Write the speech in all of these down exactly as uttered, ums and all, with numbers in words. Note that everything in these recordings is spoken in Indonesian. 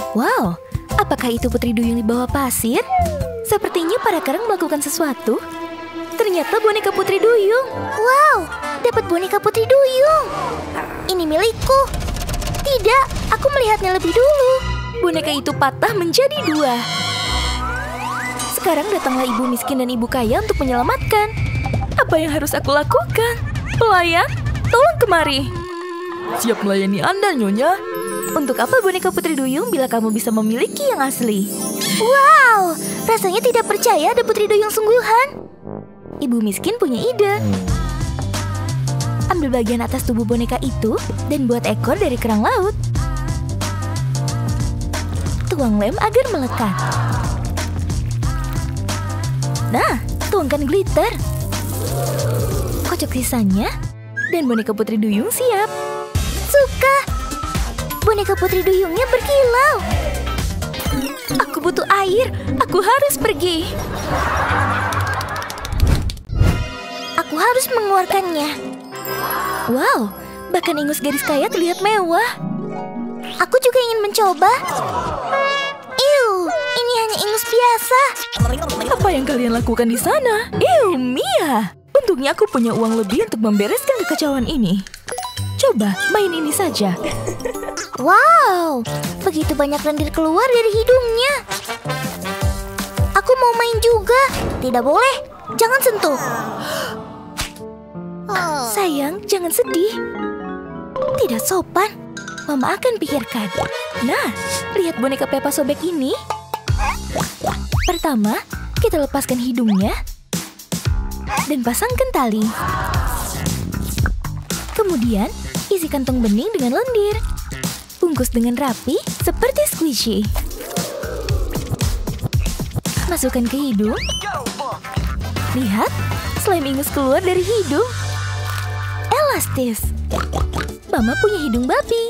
Wow, apakah itu putri duyung di bawah pasir? Sepertinya para kerang melakukan sesuatu. Ternyata boneka putri duyung. Wow, dapat boneka putri duyung. Ini milikku. Tidak, aku melihatnya lebih dulu. Boneka itu patah menjadi dua. Sekarang datanglah ibu miskin dan ibu kaya untuk menyelamatkan. Apa yang harus aku lakukan? Pelayan, tolong kemari. Siap melayani Anda, Nyonya. Untuk apa boneka putri duyung bila kamu bisa memiliki yang asli? Wow, rasanya tidak percaya ada putri duyung sungguhan. Ibu miskin punya ide. Ambil bagian atas tubuh boneka itu dan buat ekor dari kerang laut. Tuang lem agar melekat. Nah, tuangkan glitter. Kocok sisanya dan boneka putri duyung siap. Suka. Boneka putri duyungnya berkilau. Aku butuh air. Aku harus pergi. Aku harus mengeluarkannya. Wow, bahkan ingus gadis kaya terlihat mewah. Aku juga ingin mencoba. Iu, ini hanya ingus biasa. Apa yang kalian lakukan di sana? Iu, Mia. Untungnya aku punya uang lebih untuk membereskan kekacauan ini. Coba main ini saja. Wow, begitu banyak lendir keluar dari hidungnya. Aku mau main juga. Tidak boleh, jangan sentuh. Sayang, jangan sedih. Tidak sopan. Mama akan pikirkan. Nah, lihat boneka Peppa sobek ini. Pertama, kita lepaskan hidungnya dan pasangkan tali. Kemudian, isi kantong bening dengan lendir. Bungkus dengan rapi seperti squishy. Masukkan ke hidung. Lihat, slime ingus keluar dari hidung. Elastis. Mama punya hidung babi.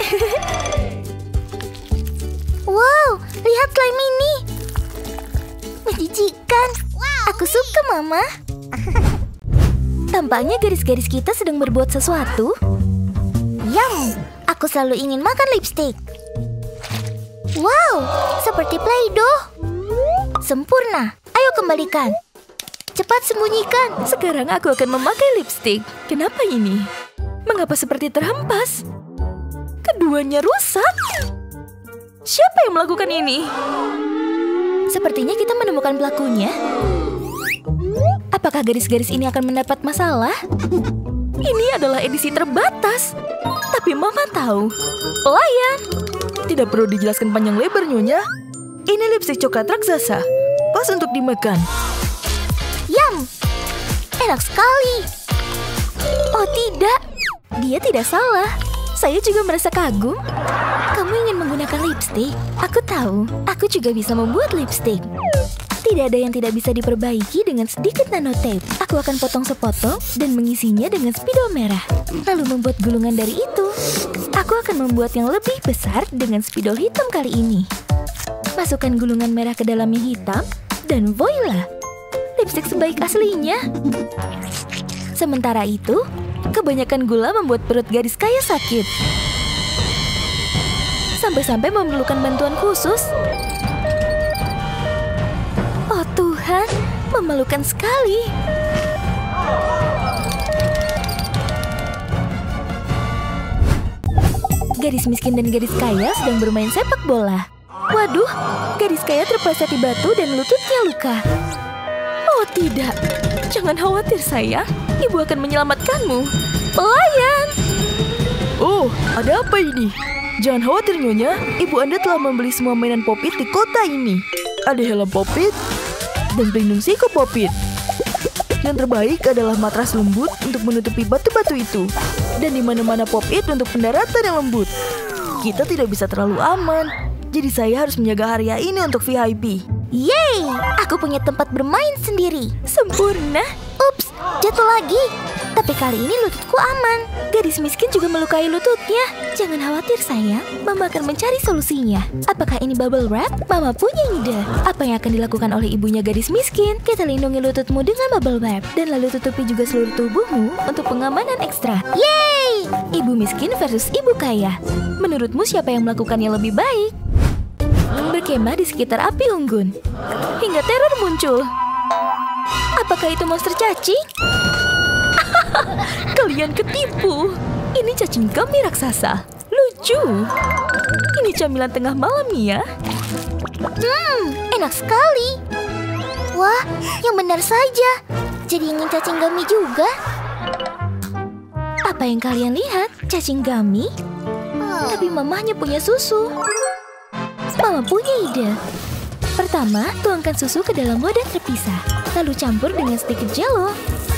Wow, lihat slime ini. Menjijikan. Aku suka, Mama. Tampaknya garis-garis kita sedang berbuat sesuatu. Yum, aku selalu ingin makan lipstik. Wow, seperti Play-Doh. Sempurna. Ayo kembalikan. Cepat sembunyikan. Sekarang aku akan memakai lipstik. Kenapa ini? Mengapa seperti terhempas? Keduanya rusak. Siapa yang melakukan ini? Sepertinya kita menemukan pelakunya. Apakah garis-garis ini akan mendapat masalah? Ini adalah edisi terbatas. Tapi Mama tahu. Pelayan. Tidak perlu dijelaskan panjang lebar, Nyonya. Ini lipstik coklat raksasa. Pas untuk dimakan. Yum, enak sekali. Oh tidak, dia tidak salah. Saya juga merasa kagum. Kamu ingin menggunakan lipstik? Aku tahu, aku juga bisa membuat lipstik. Tidak ada yang tidak bisa diperbaiki dengan sedikit nanotape. Aku akan potong sepotong dan mengisinya dengan spidol merah. Lalu membuat gulungan dari itu. Aku akan membuat yang lebih besar dengan spidol hitam kali ini. Masukkan gulungan merah ke dalam yang hitam dan voila! Lipstik sebaik aslinya. Sementara itu, kebanyakan gula membuat perut gadis kaya sakit. Sampai-sampai memerlukan bantuan khusus. Oh Tuhan, memalukan sekali. Gadis miskin dan gadis kaya sedang bermain sepak bola. Waduh, gadis kaya terpleset di batu dan lututnya luka. Oh tidak, jangan khawatir sayang. Ibu akan menyelamatkanmu. Pelayan! Oh, ada apa ini? Jangan khawatir, Nyonya. Ibu Anda telah membeli semua mainan Pop-It di kota ini. Ada helm Pop-It dan pelindung siku Pop-It. Yang terbaik adalah matras lembut untuk menutupi batu-batu itu. Dan di mana-mana Pop-It untuk pendaratan yang lembut. Kita tidak bisa terlalu aman. Jadi saya harus menjaga area ini untuk V I P. Yeay, aku punya tempat bermain sendiri. Sempurna. Ups, jatuh lagi. Tapi kali ini lututku aman. Gadis miskin juga melukai lututnya. Jangan khawatir sayang, Mama akan mencari solusinya. Apakah ini bubble wrap? Mama punya ide. Apa yang akan dilakukan oleh ibunya gadis miskin? Kita lindungi lututmu dengan bubble wrap. Dan lalu tutupi juga seluruh tubuhmu untuk pengamanan ekstra. Yeay! Ibu miskin versus ibu kaya. Menurutmu siapa yang melakukannya lebih baik? berkemah di sekitar api unggun. Hingga teror muncul. Apakah itu monster cacing? Kalian ketipu. Ini cacing kami raksasa. Lucu. Ini camilan tengah malam ya. Hmm, enak sekali. Wah, yang benar saja. Jadi ingin cacing gami juga. Apa yang kalian lihat? Cacing gami? Tapi mamahnya punya susu. Mama punya ide. Pertama, tuangkan susu ke dalam wadah terpisah. Lalu campur dengan sedikit jelo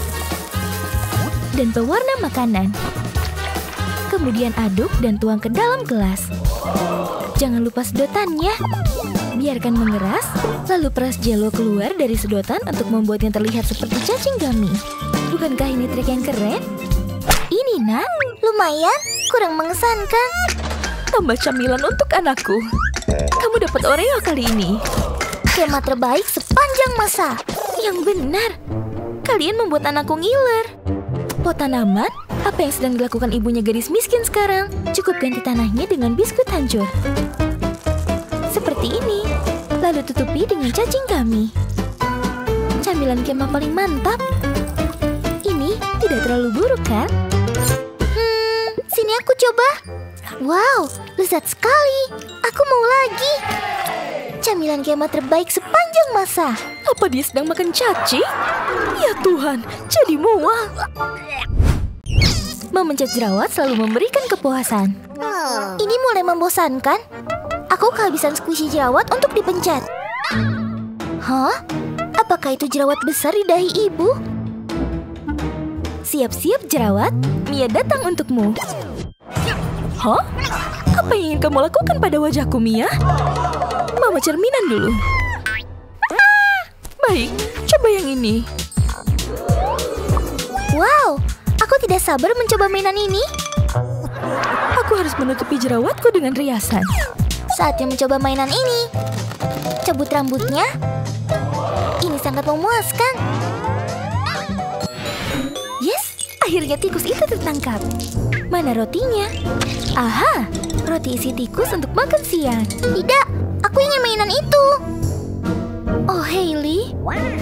dan pewarna makanan. Kemudian aduk dan tuang ke dalam gelas. Jangan lupa sedotannya. Biarkan mengeras, lalu peras jelo keluar dari sedotan untuk membuatnya terlihat seperti cacing gami. Bukankah ini trik yang keren? Ini, Nak. Lumayan, kurang mengesankan. Tambah camilan untuk anakku. Kamu dapat Oreo kali ini. Kemah terbaik sepanjang masa. Yang benar. Kalian membuat anakku ngiler. Pot tanaman? Apa yang sedang dilakukan ibunya gadis miskin sekarang? Cukup ganti tanahnya dengan biskuit hancur. Seperti ini. Lalu tutupi dengan cacing gami. Camilan kemah paling mantap. Ini tidak terlalu buruk kan? Hmm, sini aku coba. Wow, lezat sekali. Aku mau lagi. Camilan kemah terbaik sepanjang masa. Apa dia sedang makan cacing? Ya Tuhan, jadi mual. Memencet jerawat selalu memberikan kepuasan. Ini mulai membosankan. Aku kehabisan squishy jerawat untuk dipencet. Hah? Apakah itu jerawat besar di dahi ibu? Siap-siap jerawat, Mia datang untukmu. Hah? Apa yang ingin kamu lakukan pada wajahku, Mia? Mama cerminan dulu. Ah, baik, coba yang ini. Wow, aku tidak sabar mencoba mainan ini. Aku harus menutupi jerawatku dengan riasan. Saatnya mencoba mainan ini. Cabut rambutnya. Ini sangat memuaskan. Yes, akhirnya tikus itu tertangkap. Mana rotinya? Aha, roti isi tikus untuk makan siang. Tidak, aku ingin mainan itu. Oh, Hailey.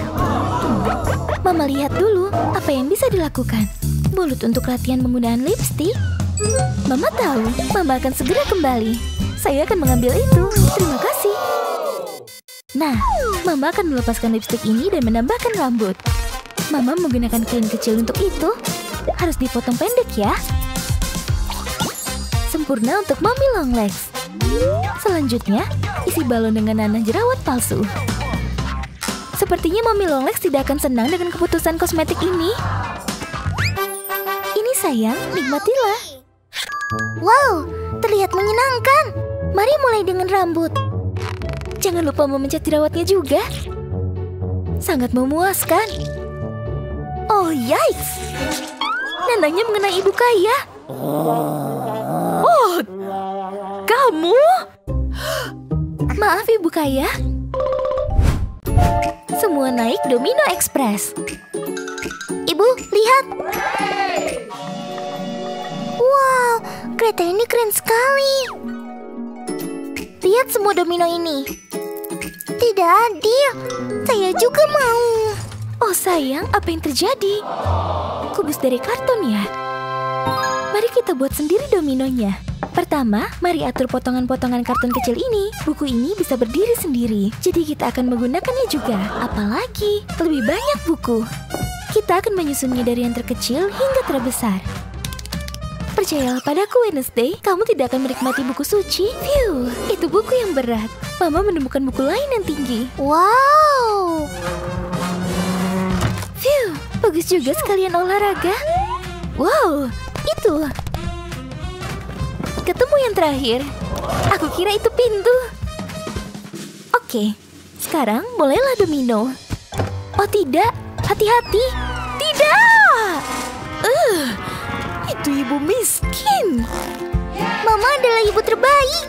Mama lihat dulu apa yang bisa dilakukan. Mulut untuk latihan penggunaan lipstik. Mama tahu, Mama akan segera kembali. Saya akan mengambil itu. Terima kasih. Nah, Mama akan melepaskan lipstik ini dan menambahkan rambut. Mama menggunakan klin kecil untuk itu. Harus dipotong pendek ya. Sempurna untuk Mommy Longlegs. Selanjutnya, isi balon dengan nanah jerawat palsu. Sepertinya Mommy Longlegs tidak akan senang dengan keputusan kosmetik ini. Ini sayang, nikmatilah. Wow, terlihat menyenangkan. Mari mulai dengan rambut. Jangan lupa memencet jerawatnya juga. Sangat memuaskan. Oh, yikes. Nanahnya mengenai ibu kaya. Oh, kamu? Maaf ibu kaya. Semua naik Domino Express. Ibu, lihat. Wow, kereta ini keren sekali. Lihat semua domino ini. Tidak adil. Saya juga mau. Oh sayang, apa yang terjadi? Kubus dari karton ya? Mari kita buat sendiri dominonya. Pertama, mari atur potongan-potongan karton kecil ini. Buku ini bisa berdiri sendiri. Jadi kita akan menggunakannya juga. Apalagi, lebih banyak buku. Kita akan menyusunnya dari yang terkecil hingga terbesar. Percayalah padaku Wednesday, kamu tidak akan menikmati buku suci. Phew, itu buku yang berat. Mama menemukan buku lain yang tinggi. Wow. Phew, bagus juga sekalian olahraga. Wow, itu. Ketemu yang terakhir. Aku kira itu pintu. Oke, sekarang mulailah domino. Oh tidak, hati-hati. Tidak. Uh, itu ibu miskin. Mama adalah ibu terbaik.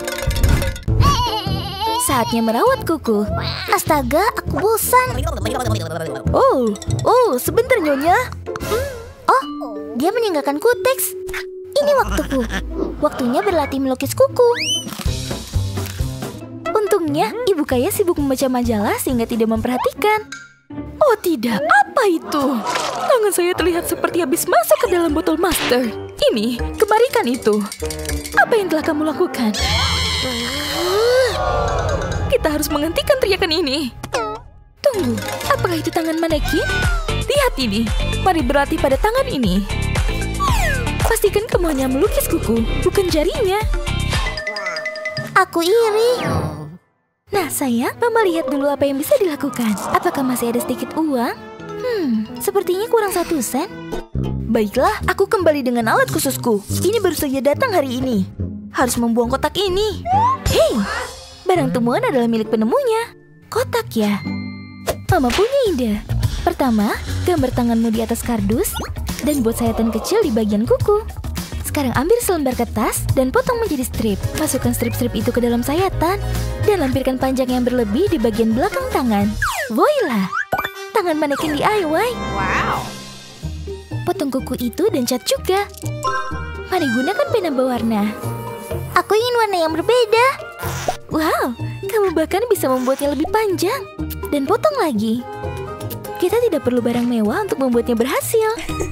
Saatnya merawat kuku. Astaga, aku bosan. Oh, oh, sebentar Nyonya. Oh, dia meninggalkan kuteks. Ini waktuku. Waktunya berlatih melukis kuku. Untuk uangnya. Ibu kaya sibuk membaca majalah sehingga tidak memperhatikan. Oh tidak, apa itu? Tangan saya terlihat seperti habis masuk ke dalam botol master. Ini, kembalikan itu. Apa yang telah kamu lakukan? Kita harus menghentikan teriakan ini. Tunggu, apakah itu tangan manekin? Lihat ini, mari berlatih pada tangan ini. Pastikan kamu hanya melukis kuku, bukan jarinya. Aku iri. Nah sayang, Mama lihat dulu apa yang bisa dilakukan. Apakah masih ada sedikit uang? Hmm, sepertinya kurang satu sen. Baiklah, aku kembali dengan alat khususku. Ini baru saja datang hari ini. Harus membuang kotak ini. Hei, barang temuan adalah milik penemunya. Kotak ya? Mama punya ide. Pertama, gambar tanganmu di atas kardus dan buat sayatan kecil di bagian kuku. Sekarang ambil selembar kertas dan potong menjadi strip. Masukkan strip-strip itu ke dalam sayatan dan lampirkan panjang yang berlebih di bagian belakang tangan. Voila! Tangan manekin D I Y. Wow! Potong kuku itu dan cat juga. Mari gunakan pena berwarna. Aku ingin warna yang berbeda. Wow, kamu bahkan bisa membuatnya lebih panjang. Dan potong lagi. Kita tidak perlu barang mewah untuk membuatnya berhasil.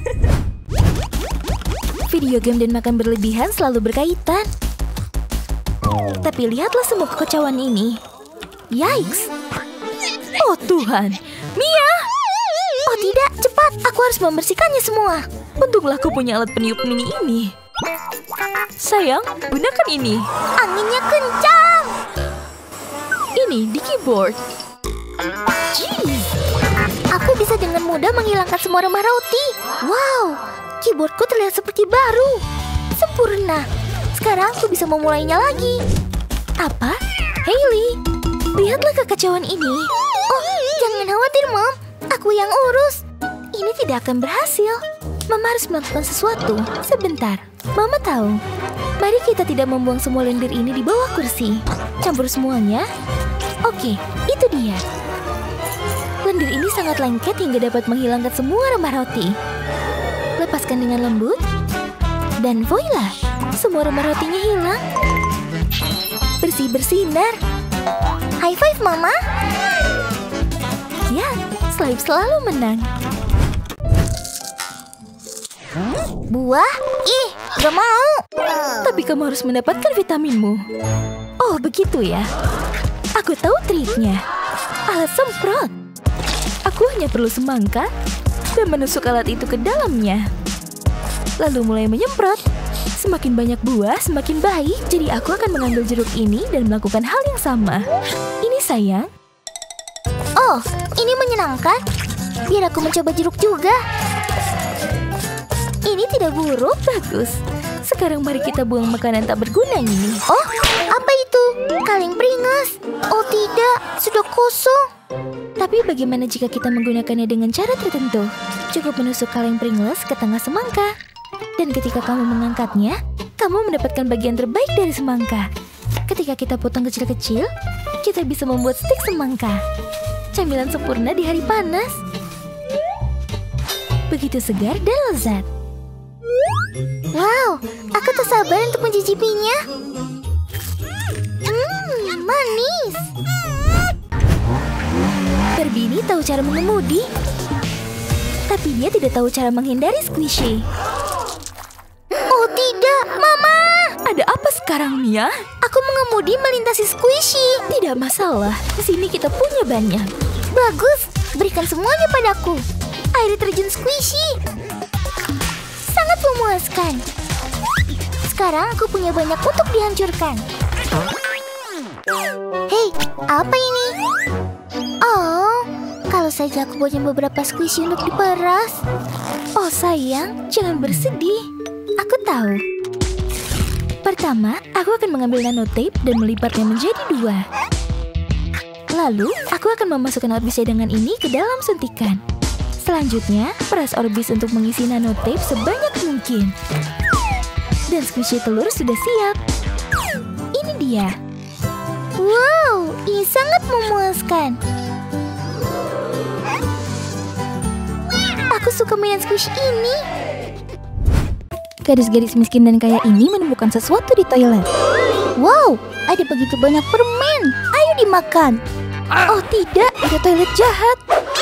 Video game dan makan berlebihan selalu berkaitan. Tapi lihatlah semua kekacauan ini. Yikes! Oh Tuhan, Mia! Oh tidak, cepat. Aku harus membersihkannya semua. Untunglah aku punya alat peniup mini ini. Sayang, gunakan ini. Anginnya kencang. Ini di keyboard. Jeez! Aku bisa dengan mudah menghilangkan semua remah roti. Wow, keyboardku terlihat seperti baru. Sempurna. Sekarang aku bisa memulainya lagi. Apa? Hailey, lihatlah kekacauan ini. Oh, jangan khawatir, Mom. Aku yang urus. Ini tidak akan berhasil. Mama harus melakukan sesuatu. Sebentar, Mama tahu. Mari kita tidak membuang semua lendir ini di bawah kursi. Campur semuanya. Oke, itu dia. Lendir ini sangat lengket hingga dapat menghilangkan semua remah roti. Lepaskan dengan lembut. Dan voila, semua remah rotinya hilang. Bersih bersinar. High five, Mama. Ya, Slime selalu menang. Buah? Ih, gak mau. Tapi kamu harus mendapatkan vitaminmu. Oh, begitu ya. Aku tahu triknya. Alat semprot. Aku hanya perlu semangka dan menusuk alat itu ke dalamnya. Lalu mulai menyemprot. Semakin banyak buah, semakin baik. Jadi aku akan mengambil jeruk ini dan melakukan hal yang sama. Ini sayang. Oh, ini menyenangkan. Biar aku mencoba jeruk juga. Ini tidak buruk. Bagus. Sekarang mari kita buang makanan tak berguna ini. Oh, apa itu? Kaleng Pringles. Oh tidak, sudah kosong. Tapi bagaimana jika kita menggunakannya dengan cara tertentu? Cukup menusuk kaleng Pringles ke tengah semangka. Dan ketika kamu mengangkatnya, kamu mendapatkan bagian terbaik dari semangka. Ketika kita potong kecil-kecil, kita bisa membuat stik semangka. Camilan sempurna di hari panas. Begitu segar dan lezat. Wow, aku tak sabar untuk mencicipinya. Hmm, manis. Barbie ini tahu cara mengemudi. Tapi dia tidak tahu cara menghindari squishy. Oh tidak, Mama. Ada apa sekarang, Mia? Aku mengemudi melintasi squishy. Tidak masalah, di sini kita punya banyak. Bagus, berikan semuanya padaku. Air terjun squishy. Sangat memuaskan. Sekarang aku punya banyak untuk dihancurkan. Hei, apa ini? Oh, kalau saja aku punya beberapa squishy untuk diperas. Oh sayang, jangan bersedih. Aku tahu. Pertama, aku akan mengambil nanotape dan melipatnya menjadi dua. Lalu, aku akan memasukkan orbis cadangan ini ke dalam suntikan. Selanjutnya, peras orbis untuk mengisi nanotape sebanyak mungkin. Dan squishy telur sudah siap. Ini dia. Wow, ini sangat memuaskan. Aku suka mainan squishy ini. Gadis-gadis miskin dan kaya ini menemukan sesuatu di toilet. Wow, ada begitu banyak permen. Ayo dimakan. Oh tidak, itu toilet jahat.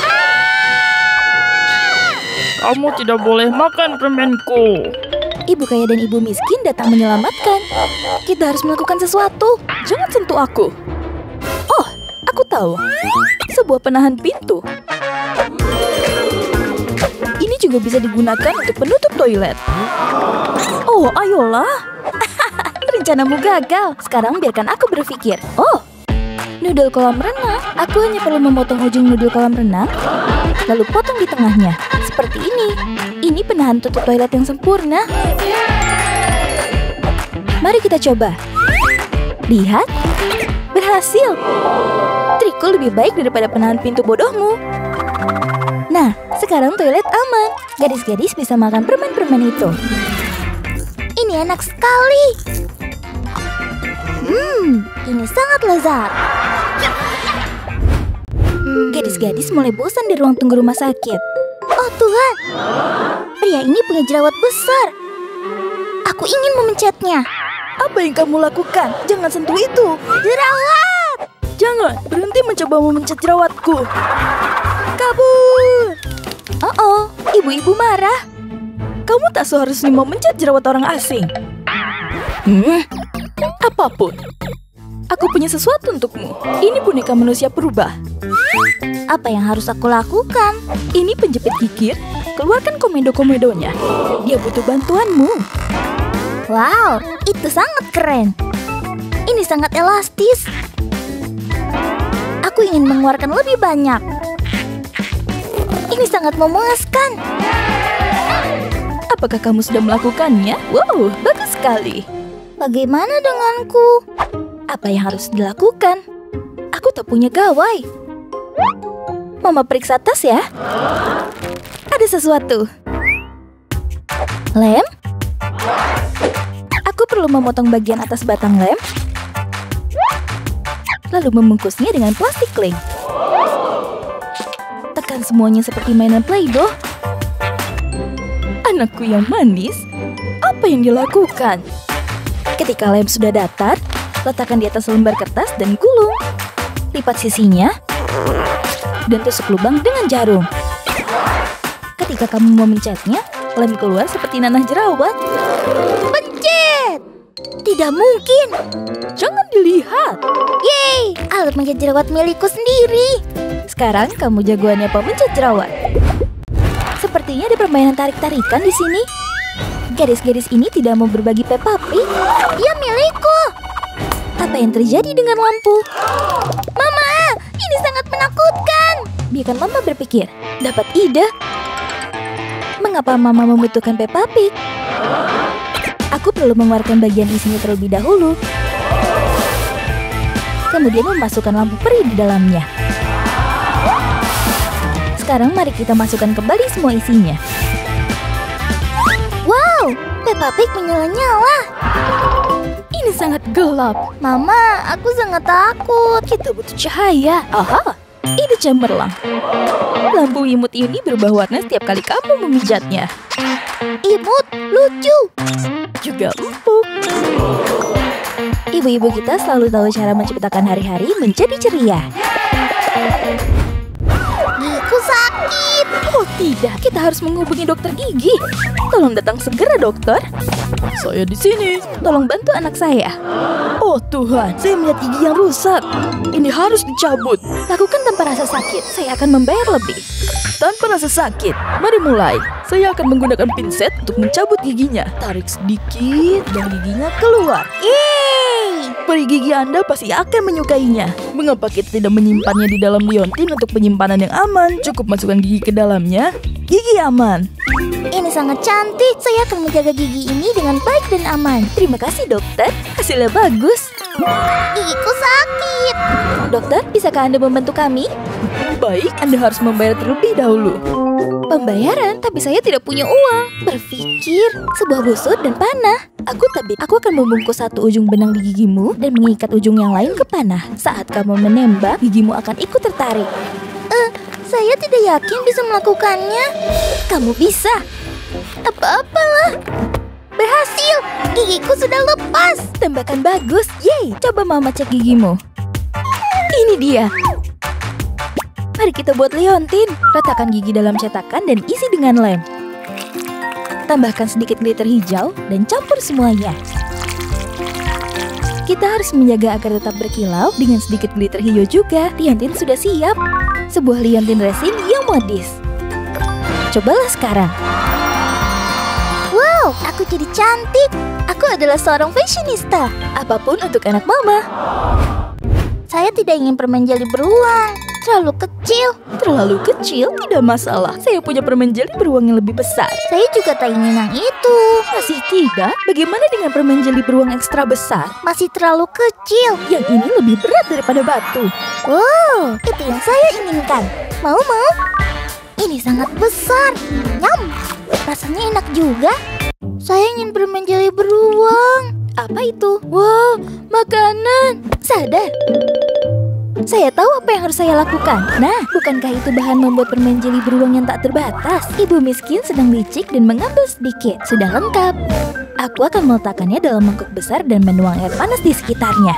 Kamu tidak boleh makan permenku. Ibu kaya dan ibu miskin datang menyelamatkan. Kita harus melakukan sesuatu. Jangan sentuh aku. Oh, aku tahu. Sebuah penahan pintu. Ini juga bisa digunakan untuk penutup toilet. Oh, ayolah. Rencanamu gagal. Sekarang biarkan aku berpikir. Oh, noodle kolam renang. Aku hanya perlu memotong ujung noodle kolam renang, lalu potong di tengahnya. Seperti ini. Ini penahan tutup toilet yang sempurna. Mari kita coba. Lihat. Berhasil. Trikku lebih baik daripada penahan pintu bodohmu. Nah, sekarang toilet aman. Gadis-gadis bisa makan permen-permen itu. Ini enak sekali. Hmm, ini sangat lezat. Gadis-gadis mulai bosan di ruang tunggu rumah sakit. Oh Tuhan, pria ini punya jerawat besar. Aku ingin memencetnya. Apa yang kamu lakukan? Jangan sentuh itu. Jerawat! Jangan, berhenti mencoba memencet jerawatku. Kabur! Oh oh, ibu-ibu marah. Kamu tak seharusnya memencet jerawat orang asing. Hmm, apapun. Aku punya sesuatu untukmu. Ini boneka manusia perubah. Apa yang harus aku lakukan? Ini penjepit gigit. Keluarkan komedo-komedonya. Dia butuh bantuanmu. Wow, itu sangat keren. Ini sangat elastis. Aku ingin mengeluarkan lebih banyak. Ini sangat memuaskan. Apakah kamu sudah melakukannya? Wow, bagus sekali. Bagaimana denganku? Apa yang harus dilakukan? Aku tak punya gawai. Mama periksa tas ya. Ada sesuatu. Lem? Aku perlu memotong bagian atas batang lem, lalu membungkusnya dengan plastik kling. Tekan semuanya seperti mainan Play-Doh. Anakku yang manis, apa yang dilakukan? Ketika lem sudah datar, letakkan di atas lembar kertas dan gulung. Lipat sisinya dan tusuk lubang dengan jarum. Ketika kamu memencetnya, lem keluar seperti nanah jerawat. Pencet! Tidak mungkin. Jangan dilihat. Yeay, alat pencet jerawat milikku sendiri. Sekarang kamu jagoannya pemencet jerawat. Sepertinya ada permainan tarik-tarikan di sini. Gadis-gadis ini tidak mau berbagi Peppa Pig. Dia milikku. Apa yang terjadi dengan lampu? Mama, ini sangat menakutkan. Biarkan Mama berpikir. Dapat ide. Mengapa Mama membutuhkan Peppa Pig? Aku perlu mengeluarkan bagian isinya terlebih dahulu. Kemudian memasukkan lampu peri di dalamnya. Sekarang mari kita masukkan kembali semua isinya. Wow, Peppa Pig menyala-nyala. Ini sangat gelap. Mama, aku sangat takut. Kita butuh cahaya. Aha, ide cemerlang. Lampu imut ini berubah warna setiap kali kamu memijatnya. Imut, lucu. Juga empuk. Ibu-ibu kita selalu tahu cara menciptakan hari-hari menjadi ceria. Gigiku sakit. Oh tidak, kita harus menghubungi dokter gigi. Tolong datang segera dokter. Saya di sini. Tolong bantu anak saya. Oh Tuhan, saya melihat gigi yang rusak. Ini harus dicabut. Lakukan tanpa rasa sakit, saya akan membayar lebih. Tanpa rasa sakit, mari mulai. Saya akan menggunakan pinset untuk mencabut giginya. Tarik sedikit dan giginya keluar. Yeay! Peri gigi Anda pasti akan menyukainya. Mengapa kita tidak menyimpannya di dalam liontin untuk penyimpanan yang aman? Cukup masukkan gigi ke dalamnya. Gigi aman. Ini sangat cantik. Saya akan menjaga gigi ini dengan baik dan aman. Terima kasih dokter, hasilnya bagus. Gigiku sakit. Dokter, bisakah Anda membantu kami? Baik, Anda harus membayar terlebih dahulu. Pembayaran, tapi saya tidak punya uang. Berpikir, sebuah busur dan panah. Aku tabir, aku akan membungkus satu ujung benang di gigimu dan mengikat ujung yang lain ke panah. Saat kamu menembak, gigimu akan ikut tertarik. Eh, saya tidak yakin bisa melakukannya. Kamu bisa. Apa-apalah. Berhasil, gigiku sudah lepas. Tembakan bagus, yeay. Coba Mama cek gigimu. dia. Mari kita buat liontin. Letakkan gigi dalam cetakan dan isi dengan lem. Tambahkan sedikit glitter hijau dan campur semuanya. Kita harus menjaga agar tetap berkilau dengan sedikit glitter hijau juga. Liontin sudah siap. Sebuah liontin resin yang modis. Cobalah sekarang. Wow, aku jadi cantik. Aku adalah seorang fashionista. Apapun untuk anak mama. Saya tidak ingin permen jeli beruang. Terlalu kecil. Terlalu kecil tidak masalah. Saya punya permen jeli beruang yang lebih besar. Saya juga tak ingin yang itu. Masih tidak? Bagaimana dengan permen jeli beruang ekstra besar? Masih terlalu kecil. Yang ini lebih berat daripada batu. Wow, itu yang saya inginkan. Mau mau? Ini sangat besar. Nyam. Rasanya enak juga. Saya ingin permen jeli beruang. Apa itu? Wow, makanan. Sadar. Saya tahu apa yang harus saya lakukan. Nah, bukankah itu bahan membuat permen jeli beruang yang tak terbatas? Ibu miskin sedang licik dan mengambil sedikit. Sudah lengkap. Aku akan meletakkannya dalam mangkuk besar dan menuang air panas di sekitarnya.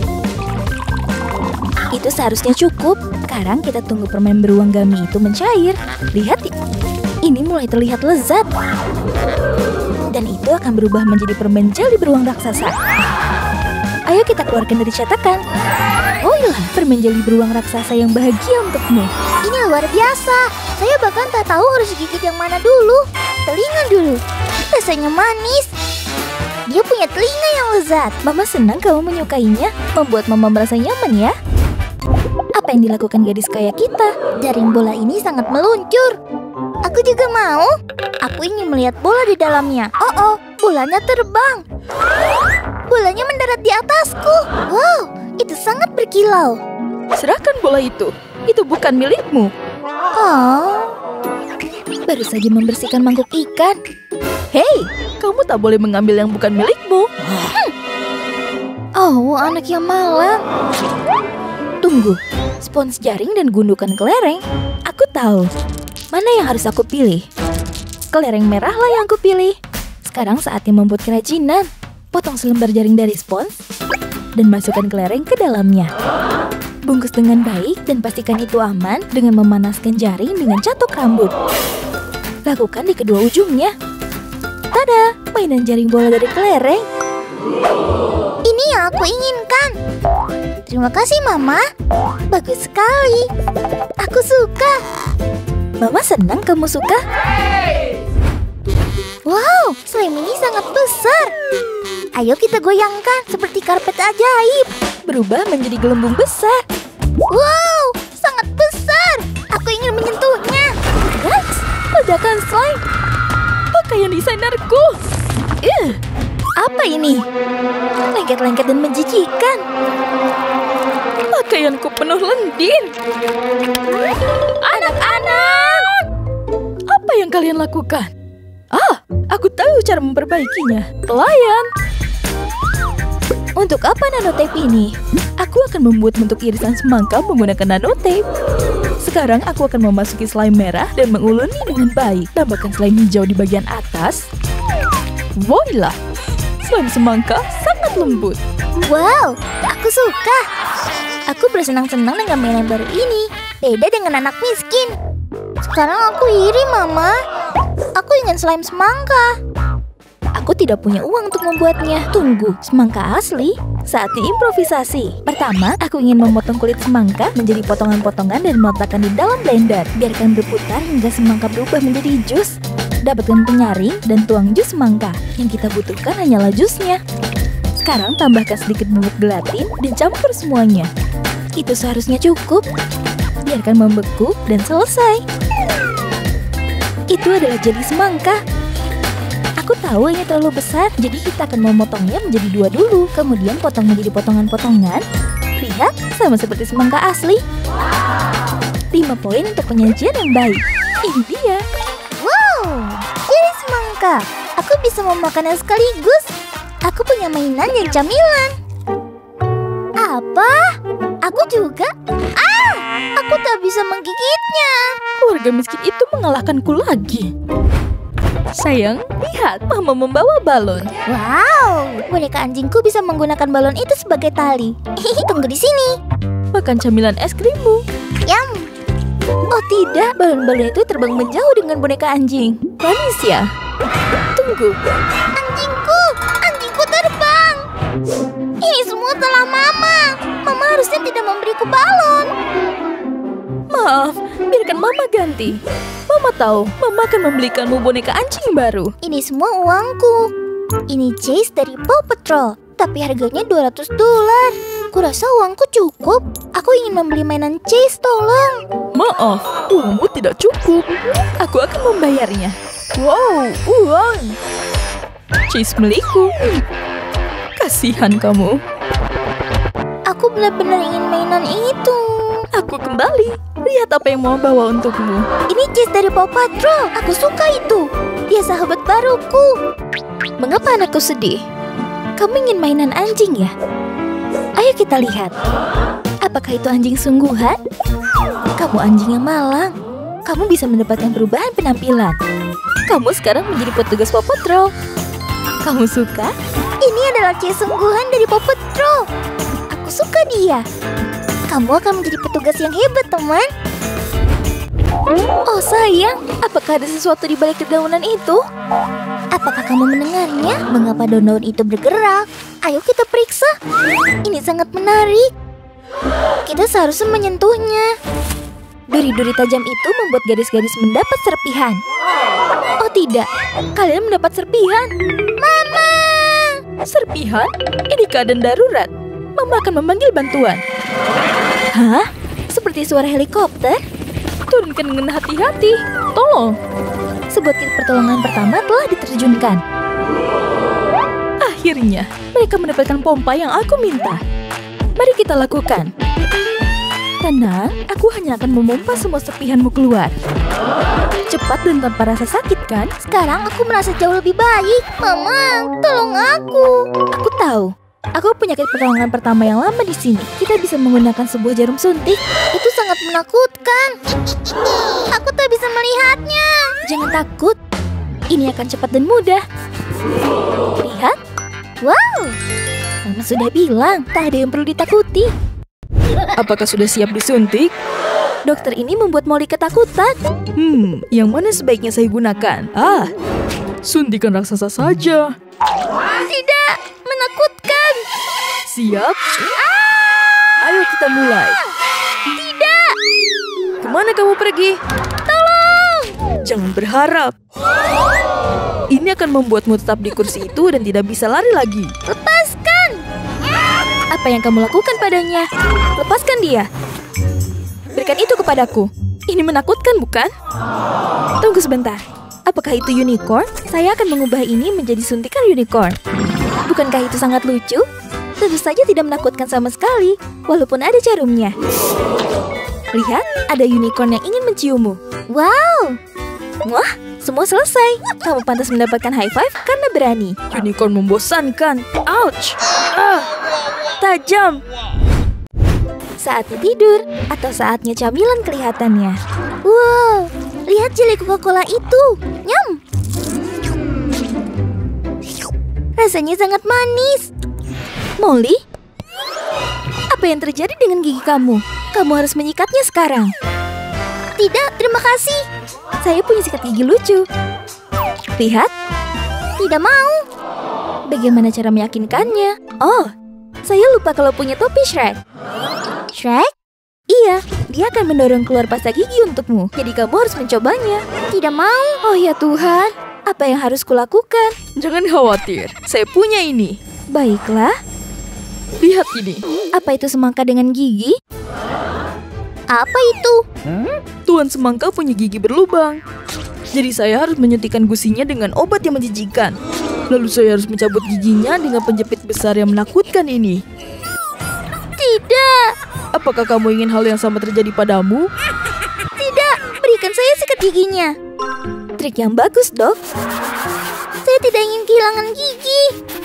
Itu seharusnya cukup. Sekarang kita tunggu permen beruang gummy itu mencair. Lihat, ini mulai terlihat lezat. Dan itu akan berubah menjadi permen jeli beruang raksasa. Ayo kita keluarkan dari cetakan. Oh iya, permen jeli beruang raksasa yang bahagia untukmu. Ini luar biasa. Saya bahkan tak tahu harus gigit yang mana dulu. Telinga dulu. Rasanya manis. Dia punya telinga yang lezat. Mama senang kamu menyukainya. Membuat mama merasa nyaman ya. Apa yang dilakukan gadis kaya kita? Jaring bola ini sangat meluncur. Aku juga mau. Aku ingin melihat bola di dalamnya. Oh oh, bolanya terbang. Bolanya mendarat di atasku. Wow, itu sangat berkilau. Serahkan bola itu. Itu bukan milikmu. Oh, baru saja membersihkan mangkuk ikan. Hei, kamu tak boleh mengambil yang bukan milikmu. Hmm. Oh, anak yang malang. Tunggu, spons jaring dan gundukan kelereng. Aku tahu. Mana yang harus aku pilih? Kelereng merahlah yang aku pilih. Sekarang saatnya membuat kerajinan. Potong selembar jaring dari spons dan masukkan kelereng ke dalamnya. Bungkus dengan baik dan pastikan itu aman dengan memanaskan jaring dengan catok rambut. Lakukan di kedua ujungnya. Tada, mainan jaring bola dari kelereng. Ini yang aku inginkan. Terima kasih, Mama. Bagus sekali. Aku suka. Mama senang kamu suka. Wow, slime ini sangat besar. Ayo kita goyangkan seperti karpet ajaib. Berubah menjadi gelembung besar. Wow, sangat besar. Aku ingin menyentuhnya. Rex, ledakan slime. Pakaian desainerku. Ih, apa ini? Lengket-lengket dan menjijikan. Pakaianku penuh lendin. Anak-anak, apa yang kalian lakukan? Ah, aku tahu cara memperbaikinya. Pelayan. Untuk apa nanotape ini? Aku akan membuat bentuk irisan semangka menggunakan nanotape. Sekarang aku akan memasuki slime merah dan menguleni dengan baik. Tambahkan slime hijau di bagian atas. Voila! Slime semangka sangat lembut. Wow, aku suka. Aku bersenang-senang dengan mainan baru ini. Beda dengan anak miskin. Sekarang aku iri, Mama. Aku ingin slime semangka. Aku tidak punya uang untuk membuatnya. Tunggu, semangka asli? Saatnya improvisasi. Pertama, aku ingin memotong kulit semangka menjadi potongan-potongan dan meletakkan di dalam blender. Biarkan berputar hingga semangka berubah menjadi jus. Dapatkan penyaring dan tuang jus semangka. Yang kita butuhkan hanyalah jusnya. Sekarang tambahkan sedikit bubuk gelatin dan campur semuanya. Itu seharusnya cukup. Biarkan membeku dan selesai. Itu adalah jeli semangka. Aku tahu ini terlalu besar, jadi kita akan memotongnya menjadi dua dulu. Kemudian potong menjadi potongan-potongan. Lihat, sama seperti semangka asli. lima poin untuk penyajian yang baik. Ini dia. Wow, jeli semangka. Aku bisa memakannya sekaligus. Aku punya mainan yang camilan. Apa? Aku juga? Ah, aku tak bisa menggigitnya. Keluarga miskin itu mengalahkanku lagi. Sayang, lihat, Mama membawa balon. Wow, boneka anjingku bisa menggunakan balon itu sebagai tali. Tunggu di sini. makan camilan es krimmu. Yum. Oh tidak, balon-balon itu terbang menjauh dengan boneka anjing. Manis ya? Tunggu. Anjingku, anjingku terbang. Ini semua salah Mama. Mama harusnya tidak memberiku balon. Maaf, biarkan Mama ganti. Mama tahu, Mama akan membelikanmu boneka anjing baru. Ini semua uangku. Ini Chase dari Paw Patrol, tapi harganya dua ratus dolar. Kurasa uangku cukup. Aku ingin membeli mainan Chase, tolong. Maaf, uangmu tidak cukup. Aku akan membayarnya. Wow, uang. Chase milikku. Kasihan kamu. Aku benar-benar ingin mainan itu. Aku kembali. Lihat apa yang mau bawa untukmu. Ini Chase dari Paw Patrol. Aku suka itu. Dia sahabat baruku. Mengapa anakku sedih? Kamu ingin mainan anjing ya? Ayo kita lihat. Apakah itu anjing sungguhan? Kamu anjing yang malang. Kamu bisa mendapatkan perubahan penampilan. Kamu sekarang menjadi petugas Paw Patrol. Kamu suka? Ini adalah Chase sungguhan dari Paw Patrol. Aku suka dia. Kamu akan menjadi petugas yang hebat, teman. Oh sayang, apakah ada sesuatu di balik dedaunan itu? Apakah kamu mendengarnya? Mengapa daun-daun itu bergerak? Ayo kita periksa. Ini sangat menarik. Kita seharusnya menyentuhnya. Duri-duri tajam itu membuat gadis-gadis mendapat serpihan. Oh tidak, kalian mendapat serpihan. Mama! Serpihan? Ini keadaan darurat. Mama akan memanggil bantuan. Hah? Seperti suara helikopter? Turunkan dengan hati-hati. Tolong. Sebuah kit pertolongan pertama telah diterjunkan. Akhirnya, mereka mendapatkan pompa yang aku minta. Mari kita lakukan. Tenang, aku hanya akan memompa semua serpihanmu keluar. Cepat dan tanpa rasa sakit kan? Sekarang aku merasa jauh lebih baik. Mama, tolong aku. Aku tahu. Aku punya kit pertolongan pertama yang lama di sini. Kita bisa menggunakan sebuah jarum suntik. Itu sangat menakutkan. Aku tak bisa melihatnya. Jangan takut. Ini akan cepat dan mudah. Lihat. Wow. Mama sudah bilang, tak ada yang perlu ditakuti. Apakah sudah siap disuntik? Dokter ini membuat Molly ketakutan. Hmm, yang mana sebaiknya saya gunakan? Ah, suntikan raksasa saja. Tidak, menakutkan. Siap? Ayo kita mulai. Tidak. Kemana kamu pergi? Tolong. Jangan berharap. Ini akan membuatmu tetap di kursi itu dan tidak bisa lari lagi. Lepaskan. Apa yang kamu lakukan padanya? Lepaskan dia. Berikan itu kepadaku. Ini menakutkan, bukan? Tunggu sebentar. Apakah itu unicorn? Saya akan mengubah ini menjadi suntikan unicorn. Bukankah itu sangat lucu? Tentu saja tidak menakutkan sama sekali, walaupun ada jarumnya. Lihat, ada unicorn yang ingin menciummu. Wow. Wah, semua selesai. Kamu pantas mendapatkan high five karena berani. Unicorn membosankan. Ouch! Ah, tajam. Saatnya tidur, atau saatnya camilan kelihatannya. Wow, lihat jelly Coca-Cola itu. Nyam. Rasanya sangat manis. Molly? Apa yang terjadi dengan gigi kamu? Kamu harus menyikatnya sekarang. Tidak, terima kasih. Saya punya sikat gigi lucu. Lihat. Tidak mau. Bagaimana cara meyakinkannya? Oh, saya lupa kalau punya topi Shrek. Shrek? Iya, dia akan mendorong keluar pasta gigi untukmu. Jadi kamu harus mencobanya. Tidak mau. Oh ya Tuhan, apa yang harus kulakukan? Jangan khawatir, saya punya ini. Baiklah. Lihat ini. Apa itu semangka dengan gigi? Apa itu? Tuan semangka punya gigi berlubang. Jadi saya harus menyuntikkan gusinya dengan obat yang menjijikan. Lalu saya harus mencabut giginya dengan penjepit besar yang menakutkan ini. Tidak. Apakah kamu ingin hal yang sama terjadi padamu? Tidak, berikan saya sikat giginya. Trik yang bagus, Dok. Saya tidak ingin kehilangan gigi.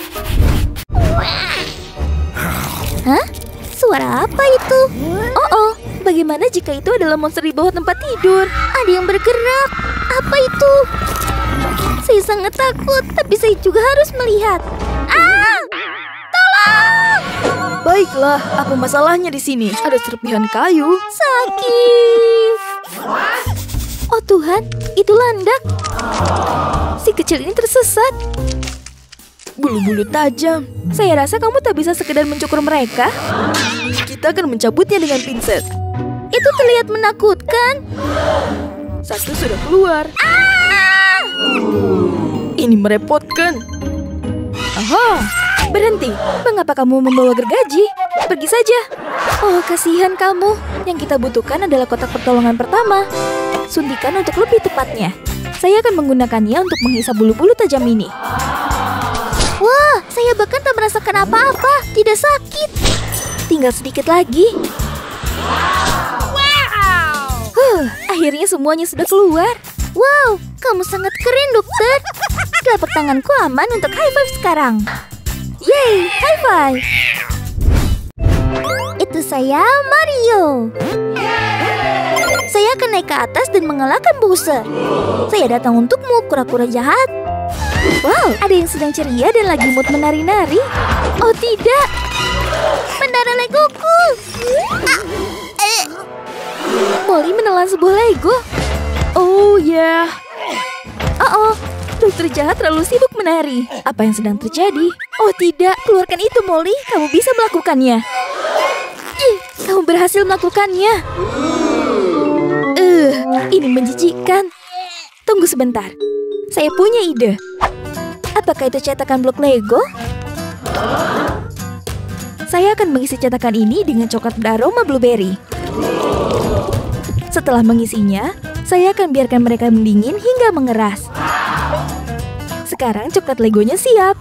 Hah? Suara apa itu? Oh, oh, bagaimana jika itu adalah monster di bawah tempat tidur? Ada yang bergerak. Apa itu? Saya sangat takut, tapi saya juga harus melihat. Ah! Tolong! Baiklah, apa masalahnya di sini? Ada serpihan kayu. Sakit. Oh Tuhan, itu landak. Si kecil ini tersesat. Bulu-bulu tajam. Saya rasa kamu tak bisa sekedar mencukur mereka. Kita akan mencabutnya dengan pinset. Itu terlihat menakutkan. Satu sudah keluar. Ah! Ini merepotkan. Aha, berhenti. Mengapa kamu membawa gergaji? Pergi saja. Oh, kasihan kamu. Yang kita butuhkan adalah kotak pertolongan pertama. Suntikan untuk lebih tepatnya. Saya akan menggunakannya untuk menghisap bulu-bulu tajam ini. Wah, saya bahkan tak merasakan apa-apa. Tidak sakit. Tinggal sedikit lagi. Huh, akhirnya semuanya sudah keluar. Wow, kamu sangat keren, dokter. Telapak tanganku aman untuk high five sekarang. Yeay, high five. Itu saya, Mario. Saya akan naik ke atas dan mengalahkan Bowser. Saya datang untukmu, kura-kura jahat. Wow, ada yang sedang ceria dan lagi mood menari-nari. Oh tidak, menara Legoku. Ah, eh. Molly menelan sebuah Lego. Oh ya. Yeah. Oh, oh, dokter jahat terlalu sibuk menari. Apa yang sedang terjadi? Oh tidak, keluarkan itu Molly. Kamu bisa melakukannya. Ih, kamu berhasil melakukannya. Eh, uh, ini menjijikkan. Tunggu sebentar. Saya punya ide. Apakah itu cetakan blok Lego? Saya akan mengisi cetakan ini dengan coklat beraroma blueberry. Setelah mengisinya, saya akan biarkan mereka mendingin hingga mengeras. Sekarang coklat Legonya siap.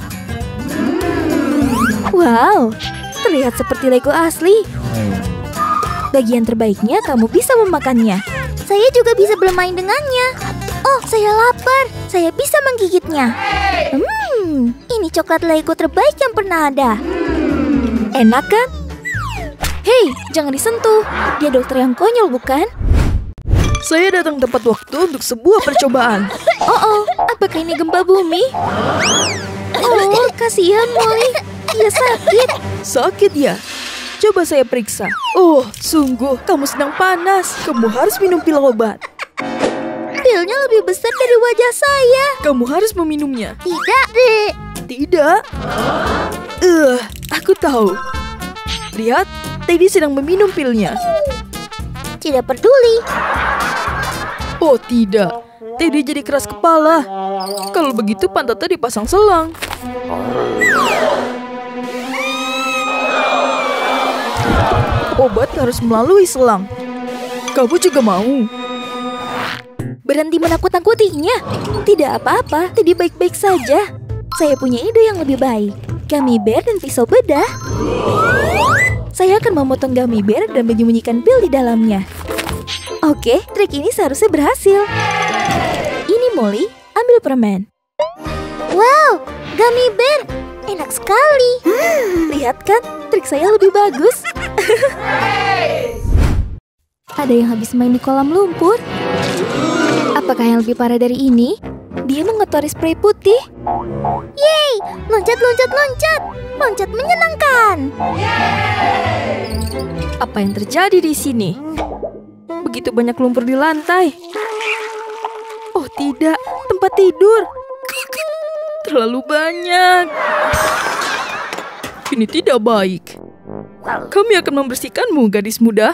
Wow, terlihat seperti Lego asli. Bagian terbaiknya kamu bisa memakannya. Saya juga bisa bermain dengannya. Oh, saya lapar. Saya bisa menggigitnya. Hmm, ini coklat Lego terbaik yang pernah ada. Enak kan? Hei, jangan disentuh. Dia dokter yang konyol, bukan? Saya datang tepat waktu untuk sebuah percobaan. Oh, oh, apakah ini gempa bumi? Oh, kasihan Molly. Dia sakit. Sakit ya? Coba saya periksa. Oh, sungguh, kamu sedang panas. Kamu harus minum pil obat. Pilnya lebih besar dari wajah saya. Kamu harus meminumnya. Tidak, Dek. Tidak. Eh, uh, aku tahu. Lihat, Teddy sedang meminum pilnya. Tidak peduli. Oh tidak, Teddy jadi keras kepala. Kalau begitu pantatnya dipasang selang. Obat harus melalui selang. Kamu juga mau? Berhenti menakut-nakutinya. Tidak apa-apa, Teddy baik-baik saja. Saya punya ide yang lebih baik. Gummy bear dan pisau bedah. Saya akan memotong gummy bear dan menyembunyikan pil di dalamnya. Oke, trik ini seharusnya berhasil. Ini Molly, ambil permen. Wow, gummy bear. Enak sekali. Hmm, lihat kan, trik saya lebih bagus. Ada yang habis main di kolam lumpur. Apakah yang lebih parah dari ini? Dia mengotori spray putih. Yeay, loncat, loncat, loncat. Loncat menyenangkan. Apa yang terjadi di sini? Begitu banyak lumpur di lantai. Oh tidak, tempat tidur. Terlalu banyak. Ini tidak baik. Kami akan membersihkanmu, gadis muda.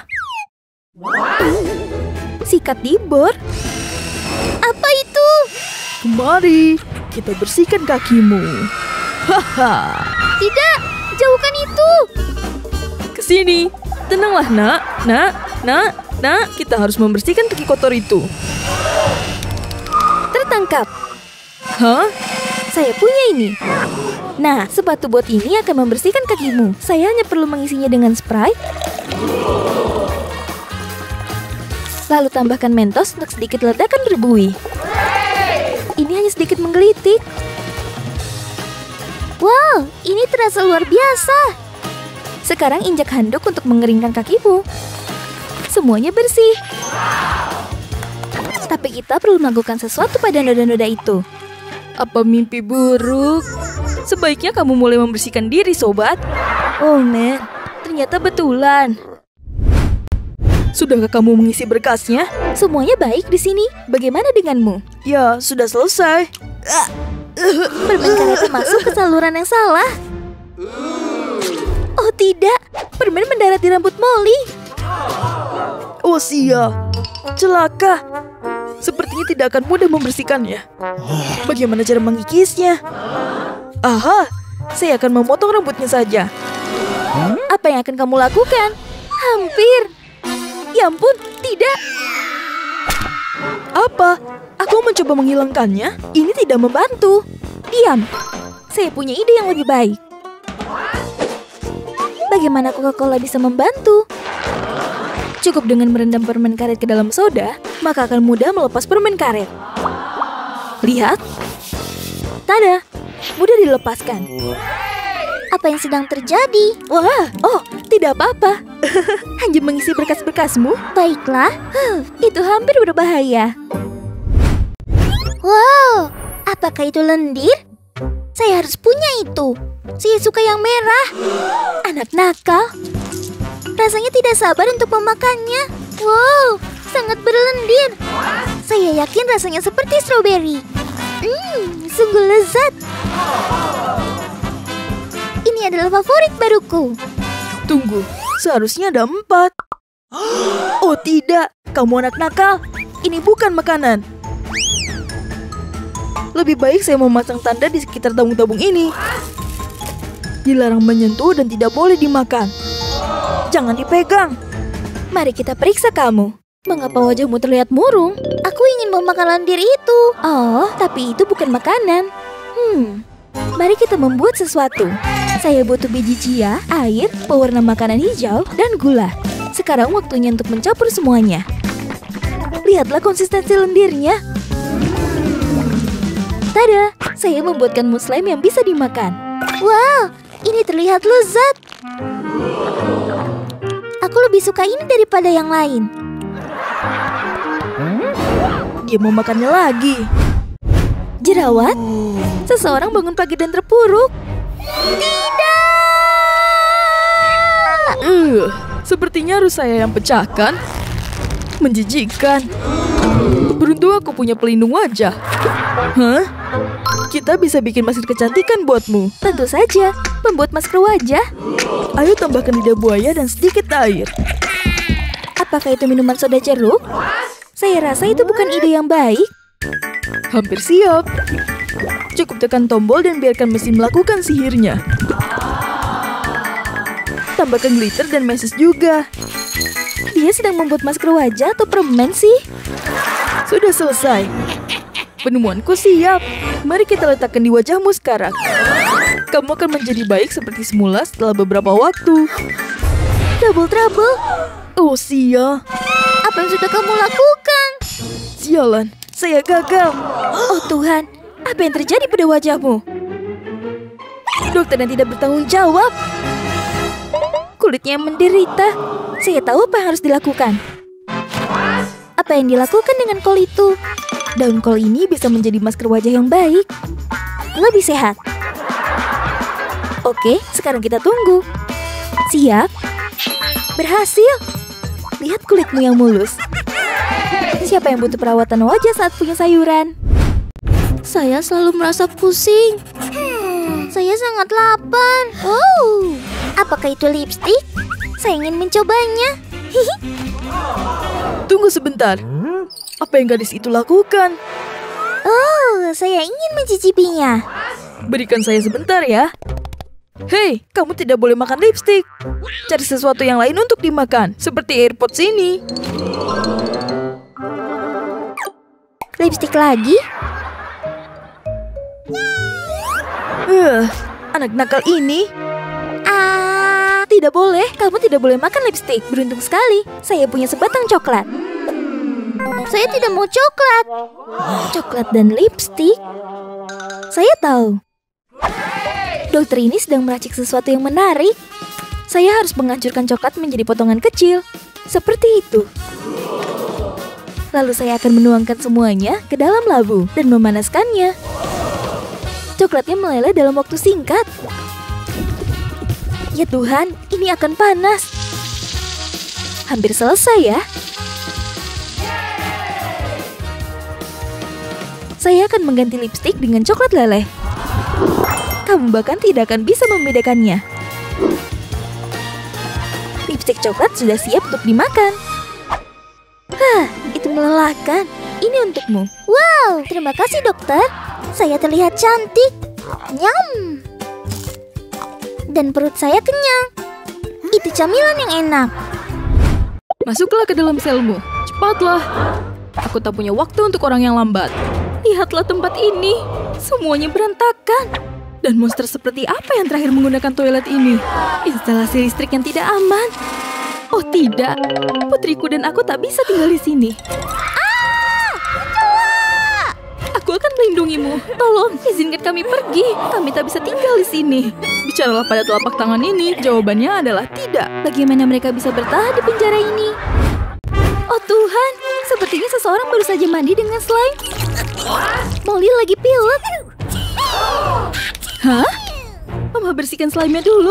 Sikat di bor. Apa itu? Mari, kita bersihkan kakimu. Haha. Tidak, jauhkan itu. Kesini. Tenanglah, nak. Nak, nak, nak. Kita harus membersihkan kaki kotor itu. Tertangkap. Hah? Saya punya ini. Nah, sepatu bot ini akan membersihkan kakimu. Saya hanya perlu mengisinya dengan Sprite. Lalu tambahkan Mentos untuk sedikit ledakan berbuih. Ini hanya sedikit menggelitik. Wow, ini terasa luar biasa. Sekarang injak handuk untuk mengeringkan kakimu. Semuanya bersih. Tapi kita perlu melakukan sesuatu pada noda-noda itu. Apa mimpi buruk? Sebaiknya kamu mulai membersihkan diri, sobat. Oh, man. ternyata betulan. Sudahkah kamu mengisi berkasnya? Semuanya baik di sini. Bagaimana denganmu? Ya, sudah selesai. Permen karetnya masuk ke saluran yang salah. Oh tidak, permen mendarat di rambut Molly. Oh sia, celaka. Sepertinya tidak akan mudah membersihkannya. Bagaimana cara mengikisnya? Aha, saya akan memotong rambutnya saja. Apa yang akan kamu lakukan? Hampir. Ya ampun, tidak. Apa? Aku mencoba menghilangkannya. Ini tidak membantu. Diam. Saya punya ide yang lebih baik. Bagaimana Coca-Cola bisa membantu? Cukup dengan merendam permen karet ke dalam soda, maka akan mudah melepas permen karet. Lihat. Tada, mudah dilepaskan. Apa yang sedang terjadi? Wah, oh, tidak apa-apa. Hanya mengisi berkas-berkasmu. Baiklah. Huh, itu hampir berbahaya. Wow, apakah itu lendir? Saya harus punya itu. Saya suka yang merah. Anak nakal. Rasanya tidak sabar untuk memakannya. Wow, sangat berlendir. Saya yakin rasanya seperti stroberi. Hmm, sungguh lezat. Ini adalah favorit baruku. Tunggu, seharusnya ada empat. Oh tidak, kamu anak nakal. Ini bukan makanan. Lebih baik saya memasang tanda di sekitar tabung-tabung ini. Dilarang menyentuh dan tidak boleh dimakan. Jangan dipegang. Mari kita periksa kamu. Mengapa wajahmu terlihat murung? Aku ingin memakan lendir itu. Oh, tapi itu bukan makanan. Hmm, mari kita membuat sesuatu. Saya butuh biji chia, air, pewarna makanan hijau, dan gula. Sekarang waktunya untuk mencampur semuanya. Lihatlah konsistensi lendirnya. Tada, saya membuatkan mousse slime yang bisa dimakan. Wow, ini terlihat lezat. Aku lebih suka ini daripada yang lain. Dia mau makannya lagi. Jerawat? Seseorang bangun pagi dan terpuruk. Uh, sepertinya harus saya yang pecahkan. Menjijikkan. Beruntung aku punya pelindung wajah. Hah? Kita bisa bikin masker kecantikan buatmu. Tentu saja, membuat masker wajah. Ayo tambahkan lidah buaya dan sedikit air. Apakah itu minuman soda jeruk? Saya rasa itu bukan ide yang baik. Hampir siap. Cukup tekan tombol dan biarkan mesin melakukan sihirnya. Tambahkan glitter dan meses juga. Dia sedang membuat masker wajah atau permen sih? Sudah selesai. Penemuanku siap. Mari kita letakkan di wajahmu sekarang. Kamu akan menjadi baik seperti semula setelah beberapa waktu. Double trouble. Oh sia. Apa yang sudah kamu lakukan? Sialan, saya gagal. Oh Tuhan, apa yang terjadi pada wajahmu? Dokter yang tidak bertanggung jawab. Kulitnya yang menderita. Saya tahu apa yang harus dilakukan. Apa yang dilakukan dengan kol itu? Daun kol ini bisa menjadi masker wajah yang baik. Lebih sehat. Oke, sekarang kita tunggu. Siap? Berhasil. Lihat kulitmu yang mulus. Siapa yang butuh perawatan wajah saat punya sayuran? Saya selalu merasa pusing. Hmm, saya sangat lapar. Oh, apakah itu lipstik? Saya ingin mencobanya. Tunggu sebentar. Apa yang gadis itu lakukan? Oh, saya ingin mencicipinya. Berikan saya sebentar ya. Hei, kamu tidak boleh makan lipstik. Cari sesuatu yang lain untuk dimakan, seperti AirPods ini. Lipstik lagi? Uh, anak nakal ini. Ah, tidak boleh. Kamu tidak boleh makan lipstik. Beruntung sekali. Saya punya sebatang coklat. Saya tidak mau coklat. Coklat dan lipstik? Saya tahu. Dokter ini sedang meracik sesuatu yang menarik. Saya harus menghancurkan coklat menjadi potongan kecil. Seperti itu. Lalu saya akan menuangkan semuanya ke dalam labu dan memanaskannya. Coklatnya meleleh dalam waktu singkat. Ya Tuhan, Ini akan panas. Hampir selesai ya. Saya akan mengganti lipstik dengan coklat leleh. Kamu bahkan tidak akan bisa membedakannya. Lipstik coklat sudah siap untuk dimakan. Hah, itu melelahkan. Ini untukmu. Wow, terima kasih dokter. Saya terlihat cantik. Nyam. Dan perut saya kenyang. Itu camilan yang enak. Masuklah ke dalam selmu. Cepatlah. Aku tak punya waktu untuk orang yang lambat. Lihatlah tempat ini. Semuanya berantakan. Dan monster seperti apa yang terakhir menggunakan toilet ini? Instalasi listrik yang tidak aman. Oh tidak. Putriku dan aku tak bisa tinggal di sini. Aku akan melindungimu. Tolong, izinkan kami pergi. Kami tak bisa tinggal di sini. Bicaralah pada telapak tangan ini. Jawabannya adalah tidak. Bagaimana mereka bisa bertahan di penjara ini? Oh Tuhan, sepertinya seseorang baru saja mandi dengan slime. Molly lagi pilek. Hah? Mama bersihkan slime-nya dulu.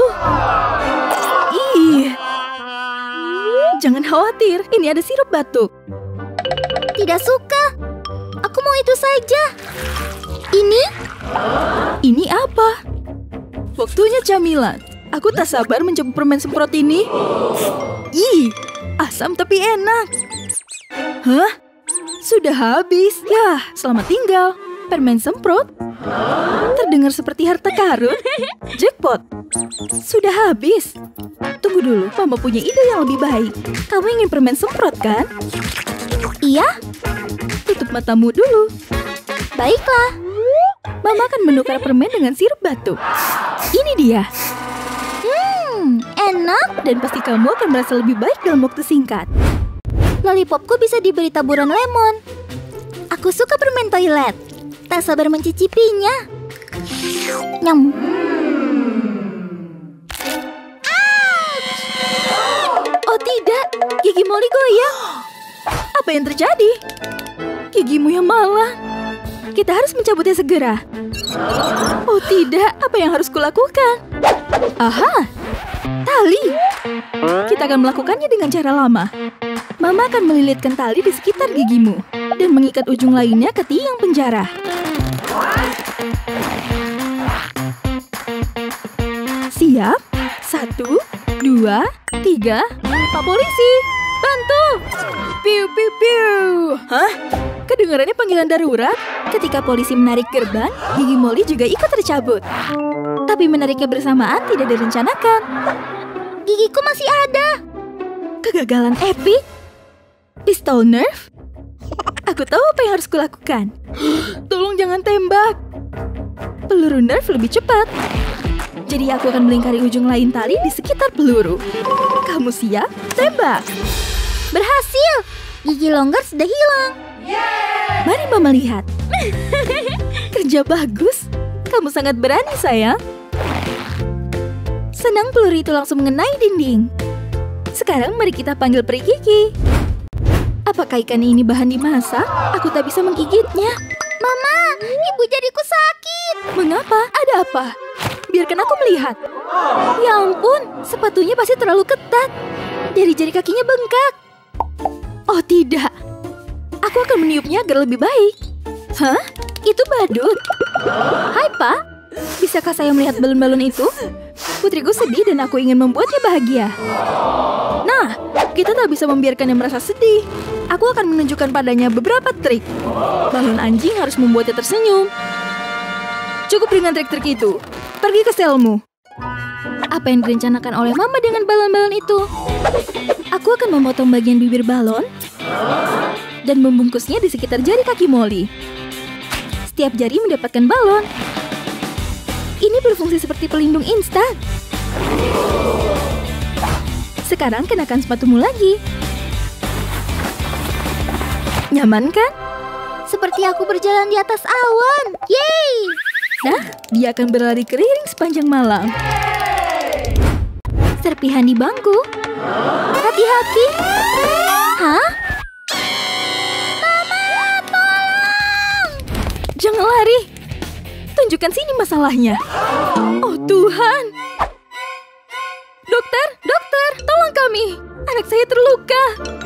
Ih. Jangan khawatir, ini ada sirup batuk. Tidak suka. Aku mau itu saja. Ini? Ini apa? Waktunya camilan. Aku tak sabar mencoba permen semprot ini. Ih, asam tapi enak. Hah? Sudah habis. Yah, selamat tinggal. Permen semprot? Terdengar seperti harta karun. Jackpot. Sudah habis. Tunggu dulu, Mama punya ide yang lebih baik. Kamu ingin permen semprot, kan? Iya? Tutup matamu dulu. Baiklah. Mama akan menukar permen dengan sirup batuk. Ini dia. Hmm, enak. Dan pasti kamu akan merasa lebih baik dalam waktu singkat. Lollipopku bisa diberi taburan lemon. Aku suka permen toilet. Tak sabar mencicipinya. Nyam. Oh tidak, gigi Molly goyang. Apa yang terjadi? Gigimu yang malang. Kita harus mencabutnya segera. Oh tidak, apa yang harus kulakukan? Aha, tali. Kita akan melakukannya dengan cara lama. Mama akan melilitkan tali di sekitar gigimu dan mengikat ujung lainnya ke tiang penjara. Siap? Satu, dua, tiga. Pak polisi, bantu! Piu, piu, piu. Hah? Kedengarannya panggilan darurat? Ketika polisi menarik gerbang, gigi Molly juga ikut tercabut. Tapi menariknya bersamaan tidak direncanakan. Gigiku masih ada. Kegagalan epik? Pistol nerf? Aku tahu apa yang harus kulakukan. Tolong jangan tembak. Peluru nerf lebih cepat. Jadi aku akan melingkari ujung lain tali di sekitar peluru. Kamu siap? Tembak! Berhasil. Gigi longgar sudah hilang. Mari Mama lihat. Kerja bagus. Kamu sangat berani, sayang. Senang peluru itu langsung mengenai dinding. Sekarang mari kita panggil peri gigi. Apakah ikan ini bahan dimasak? Aku tak bisa menggigitnya. Mama, ibu jariku sakit. Mengapa? Ada apa? Biarkan aku melihat. Ya ampun, sepatunya pasti terlalu ketat. Jari-jari kakinya bengkak. Oh tidak. Aku akan meniupnya agar lebih baik. Hah? Itu badut. Hai Pak, bisakah saya melihat balon-balon itu? Putriku sedih dan aku ingin membuatnya bahagia. Nah, kita tak bisa membiarkannya merasa sedih. Aku akan menunjukkan padanya beberapa trik. Balon anjing harus membuatnya tersenyum. Cukup dengan trik-trik itu. Pergi ke selmu. Apa yang direncanakan oleh Mama dengan balon-balon itu? Aku akan memotong bagian bibir balon dan membungkusnya di sekitar jari kaki Molly. Setiap jari mendapatkan balon. Ini berfungsi seperti pelindung instan. Sekarang kenakan sepatumu lagi. Nyaman kan? Seperti aku berjalan di atas awan. Yeay! Nah, dia akan berlari keliling sepanjang malam. Serpihan di bangku. Hati-hati. Hah? Mama, tolong! Jangan lari. Tunjukkan sini masalahnya. Oh Tuhan. Dokter, kami. Anak saya terluka.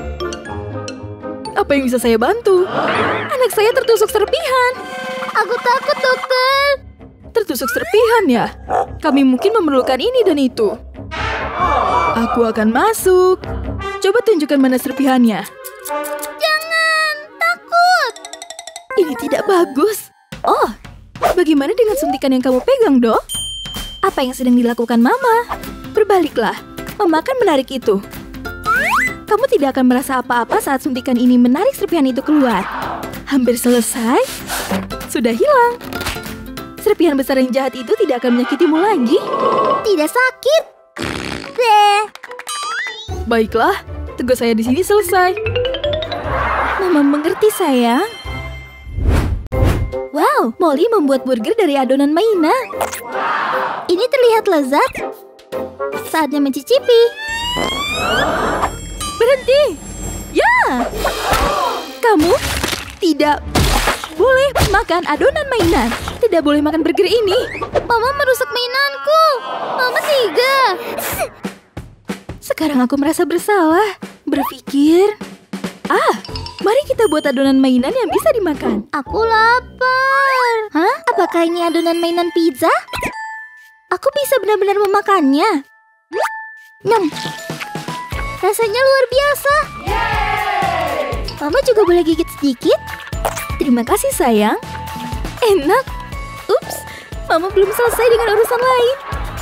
Apa yang bisa saya bantu? Anak saya tertusuk serpihan. Aku takut, dokter. Tertusuk serpihan ya? Kami mungkin memerlukan ini dan itu. Aku akan masuk. Coba tunjukkan mana serpihannya. Jangan, takut. Ini tidak bagus. Oh, bagaimana dengan suntikan yang kamu pegang, Dok? Apa yang sedang dilakukan Mama? Berbaliklah. Mama akan menarik itu. Kamu tidak akan merasa apa-apa saat suntikan ini menarik serpihan itu keluar. Hampir selesai. Sudah hilang. Serpihan besar yang jahat itu tidak akan menyakitimu lagi. Tidak sakit. Deh. Baiklah, tugas saya di sini selesai. Mama mengerti, sayang. Wow, Molly membuat burger dari adonan mainan. Ini terlihat lezat. Saatnya mencicipi. Berhenti! Ya! Kamu tidak boleh makan adonan mainan. Tidak boleh makan burger ini. Mama merusak mainanku. Mama tiga. Sekarang aku merasa bersalah. Berpikir, ah, mari kita buat adonan mainan yang bisa dimakan. Aku lapar. Hah? Apakah ini adonan mainan pizza? Aku bisa benar-benar memakannya. Nyam. Rasanya luar biasa. Mama juga boleh gigit sedikit. Terima kasih, sayang. Enak. Ups, Mama belum selesai dengan urusan lain.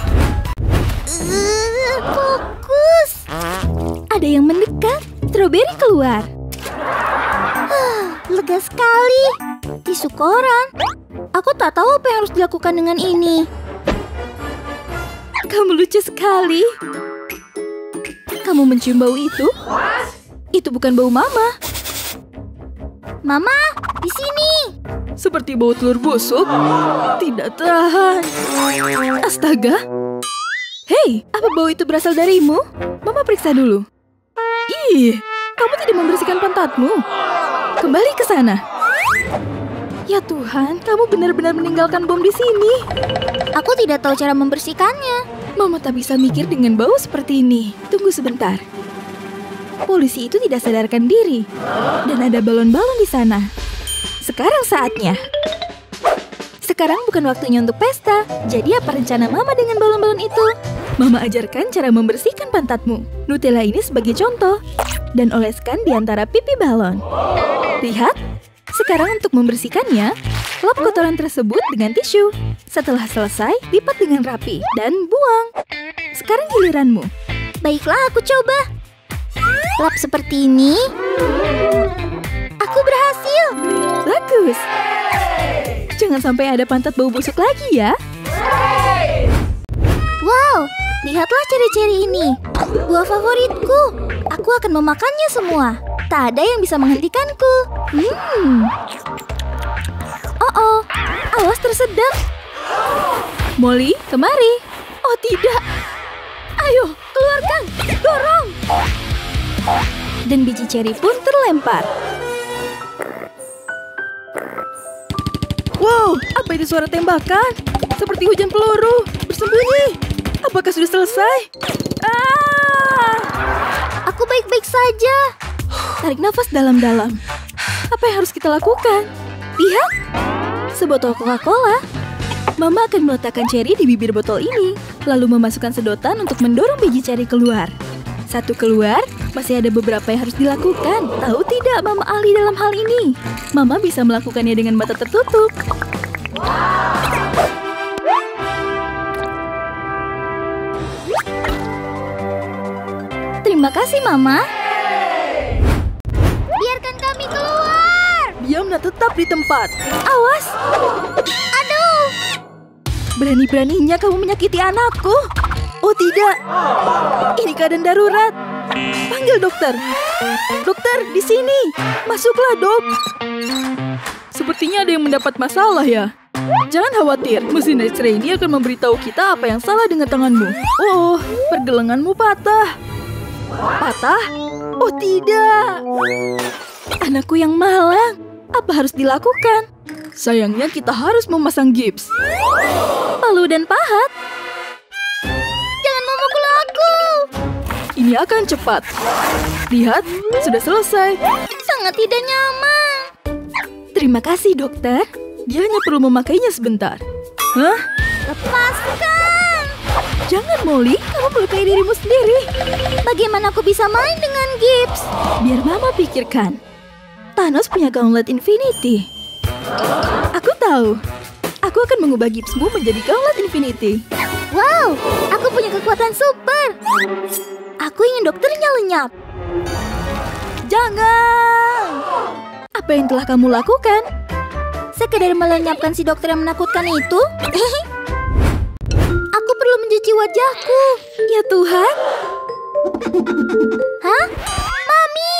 Uh, fokus. Ada yang mendekat. Stroberi keluar. Ah, lega sekali. Tisu koran. Aku tak tahu apa yang harus dilakukan dengan ini. Kamu lucu sekali. Kamu mencium bau itu? Itu bukan bau Mama. Mama, di sini. Seperti bau telur busuk. Tidak tahan. Astaga. Hei, apa bau itu berasal darimu? Mama periksa dulu. Ih, kamu tidak membersihkan pantatmu. Kembali ke sana. Ya Tuhan, kamu benar-benar meninggalkan bom di sini. Aku tidak tahu cara membersihkannya. Mama tak bisa mikir dengan bau seperti ini. Tunggu sebentar. Polisi itu tidak sadarkan diri. Dan ada balon-balon di sana. Sekarang saatnya. Sekarang bukan waktunya untuk pesta. Jadi apa rencana Mama dengan balon-balon itu? Mama ajarkan cara membersihkan pantatmu. Nutella ini sebagai contoh. Dan oleskan di antara pipi balon. Lihat. Sekarang untuk membersihkannya, lap kotoran tersebut dengan tisu. Setelah selesai, lipat dengan rapi dan buang. Sekarang giliranmu. Baiklah, aku coba. Lap seperti ini. Aku berhasil. Bagus. Jangan sampai ada pantat bau busuk lagi ya. Wow, lihatlah ceri-ceri ini. Buah favoritku. Aku akan memakannya semua. Tak ada yang bisa menghentikanku. Hmm. Oh oh, awas tersedak. Molly, kemari. Oh tidak. Ayo, keluarkan. Dorong. Dan biji ceri pun terlempar. Wow, apa itu suara tembakan? Seperti hujan peluru. Bersembunyi. Apakah sudah selesai? Ah! Aku baik-baik saja. Tarik nafas dalam-dalam. Apa yang harus kita lakukan? Lihat. Sebotol Coca-Cola. Mama akan meletakkan ceri di bibir botol ini. Lalu memasukkan sedotan untuk mendorong biji ceri keluar. Satu keluar, masih ada beberapa yang harus dilakukan. Tahu tidak, Mama ahli dalam hal ini. Mama bisa melakukannya dengan mata tertutup. Terima kasih, Mama. Biarkan kami keluar. Diamlah tetap di tempat. Awas. Aduh. Berani-beraninya kamu menyakiti anakku. Oh tidak. Ini keadaan darurat. Panggil dokter. Dokter, di sini. Masuklah, Dok. Sepertinya ada yang mendapat masalah ya. Jangan khawatir, mesin X-ray ini akan memberitahu kita apa yang salah dengan tanganmu. Oh, pergelanganmu patah. Patah? Oh tidak. Anakku yang malang. Apa harus dilakukan? Sayangnya kita harus memasang gips. Palu dan pahat. Jangan memukul aku. Ini Ini akan cepat. Lihat, sudah selesai. Sangat tidak nyaman. Terima kasih, dokter. Dia hanya perlu memakainya sebentar. Hah? Lepaskan. Jangan, Molly. Kamu melukai dirimu sendiri. Bagaimana aku bisa main dengan gips? Biar Mama pikirkan. Thanos punya gauntlet Infinity. Aku tahu. Aku akan mengubah gipsmu menjadi gauntlet Infinity. Wow, aku punya kekuatan super. Aku ingin dokternya lenyap. Jangan! Apa yang telah kamu lakukan? Sekedar melenyapkan si dokter yang menakutkan itu. Aku perlu mencuci wajahku. Ya Tuhan. Hah? Mami!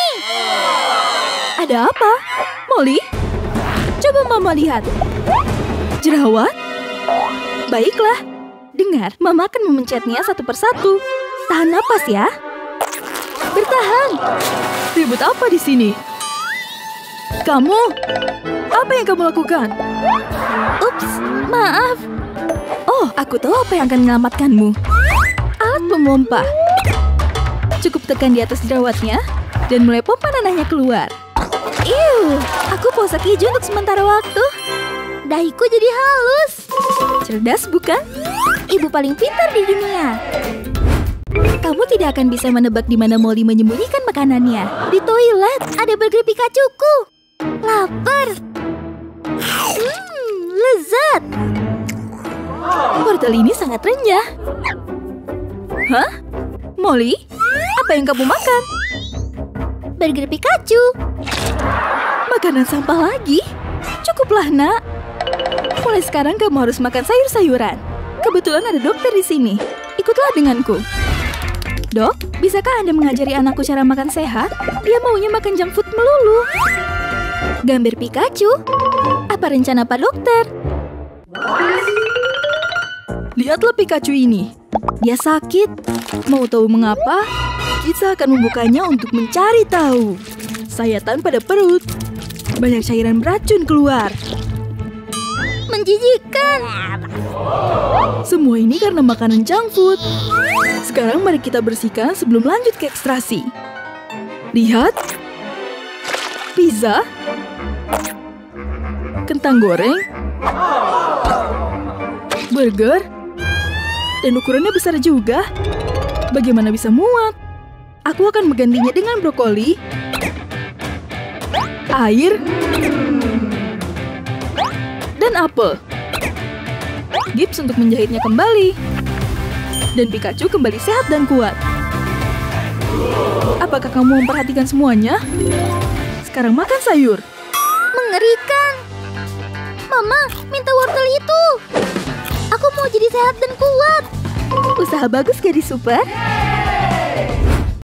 Ada apa? Molly? Coba Mama lihat. Jerawat? Baiklah. Dengar, Mama akan memencetnya satu persatu. Tahan napas ya. Bertahan. Ribut apa di sini? Kamu? Apa yang kamu lakukan? Ups, maaf. Oh, aku tahu apa yang akan menyelamatkanmu. Alat pemompa. Cukup tekan di atas jerawatnya dan mulai pompa nanahnya keluar. Iu, aku posak hijau untuk sementara waktu. Dahiku jadi halus. Cerdas bukan? Ibu paling pintar di dunia. Kamu tidak akan bisa menebak di mana Molly menyembunyikan makanannya. Di toilet ada burger Pikachu-ku. Lapar. Hmm, lezat. Wortel ini sangat renyah. Hah? Molly? Apa yang kamu makan? Burger Pikachu. Makanan sampah lagi? Cukuplah, nak. Mulai sekarang kamu harus makan sayur-sayuran. Kebetulan ada dokter di sini. Ikutlah denganku. Dok, bisakah Anda mengajari anakku cara makan sehat? Dia maunya makan junk food melulu. Gambar Pikachu? Apa rencana Pak Dokter? Lihatlah Pikachu ini. Dia sakit. Mau tahu mengapa? Kita akan membukanya untuk mencari tahu. Sayatan pada perut. Banyak cairan beracun keluar. Menjijikkan. Semua ini karena makanan junk food. Sekarang mari kita bersihkan sebelum lanjut ke ekstraksi. Lihat. Pizza. Kentang goreng. Burger. Dan ukurannya besar juga. Bagaimana bisa muat? Aku akan menggantinya dengan brokoli, air, dan apel. Gips untuk menjahitnya kembali. Dan Pikachu kembali sehat dan kuat. Apakah kamu memperhatikan semuanya? Sekarang makan sayur. Mengerikan. Mama, minta wortel itu. Aku mau jadi sehat dan kuat. Usaha bagus, gadis super.